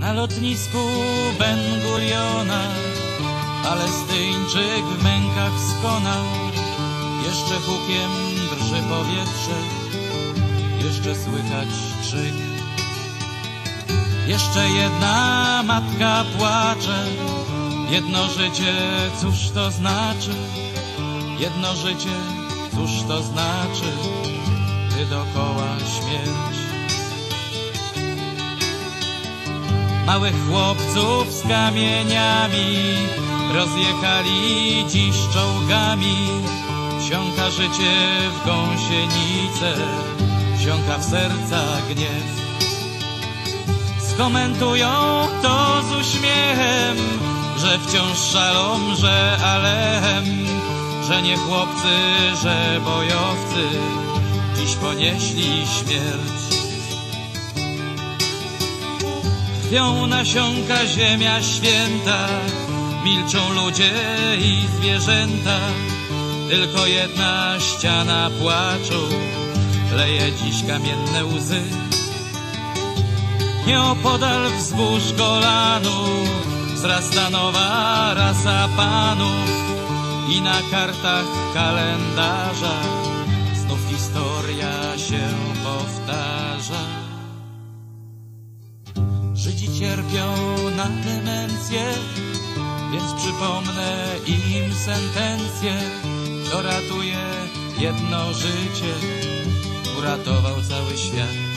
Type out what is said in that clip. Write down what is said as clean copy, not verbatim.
Na lotnisku Ben Guriona Palestyńczyk w mękach skonał. Jeszcze hukiem drży powietrze, jeszcze słychać krzyk. Jeszcze jedna matka płacze. Jedno życie, cóż to znaczy? Jedno życie, cóż to znaczy? Gdy dokoła śmierć. Małych chłopców z kamieniami rozjechali dziś czołgami. Wsiąka życie w gąsienicę, wsiąka w serca gniew. Skomentują to z uśmiechem, że wciąż szalą, że Alechem, że nie chłopcy, że bojowcy dziś ponieśli śmierć. Krwią nasiąka ziemia święta, milczą ludzie i zwierzęta. Tylko jedna ściana płaczu leje dziś kamienne łzy. Nieopodal wzgórz Golanu wzrasta nowa rasa panów i na kartach kalendarza znów historia się powtarza. Żydzi cierpią na demencję, więc przypomnę im sentencję. Kto ratuje jedno życie, uratował cały świat.